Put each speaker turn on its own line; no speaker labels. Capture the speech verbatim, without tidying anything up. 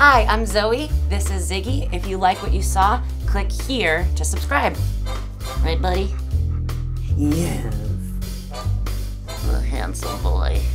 Hi, I'm Zoe. This is Ziggy. If you like what you saw, click here to subscribe. Right, buddy?
Yes.
The handsome boy.